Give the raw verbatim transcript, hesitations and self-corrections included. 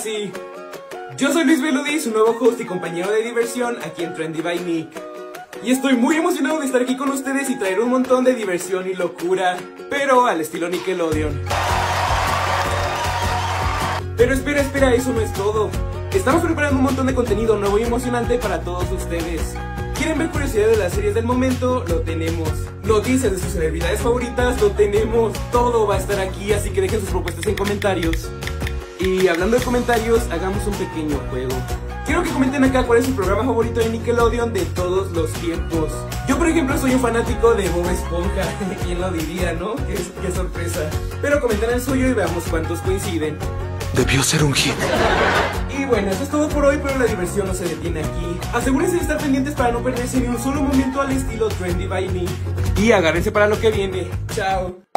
sí. Yo soy Luis Beludi, su nuevo host y compañero de diversión aquí en Trendy by Nick. Y estoy muy emocionado de estar aquí con ustedes y traer un montón de diversión y locura, pero al estilo Nickelodeon. Pero espera, espera, eso no es todo. Estamos preparando un montón de contenido nuevo y emocionante para todos ustedes. ¿Quieren ver curiosidades de las series del momento? Lo tenemos. Noticias de sus celebridades favoritas, lo tenemos. Todo va a estar aquí, así que dejen sus propuestas en comentarios. Y hablando de comentarios, hagamos un pequeño juego. Quiero que comenten acá cuál es su programa favorito de Nickelodeon de todos los tiempos. Yo, por ejemplo, soy un fanático de Bob Esponja. ¿Quién lo diría, no? Qué, qué sorpresa. Pero comenten el suyo y veamos cuántos coinciden. Debió ser un hit. Y bueno, eso es todo por hoy, pero la diversión no se detiene aquí. Asegúrense de estar pendientes para no perderse ni un solo momento al estilo Trendy by Me. Y agárrense para lo que viene. Chao.